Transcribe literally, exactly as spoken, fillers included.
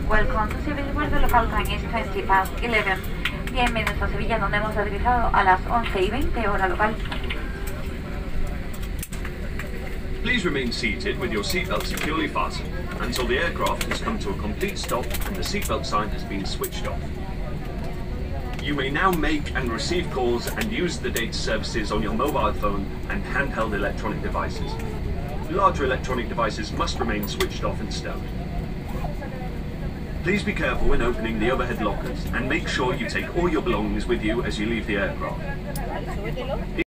Welcome to Sevilla, where the local time is twenty past eleven. Bienvenidos a Sevilla, donde hemos aterrizado a las once y veinte hora local. Please remain seated with your seatbelt securely fastened until the aircraft has come to a complete stop and the seatbelt sign has been switched off. You may now make and receive calls and use the data services on your mobile phone and handheld electronic devices. Larger electronic devices must remain switched off and stowed. Please be careful when opening the overhead lockers and make sure you take all your belongings with you as you leave the aircraft.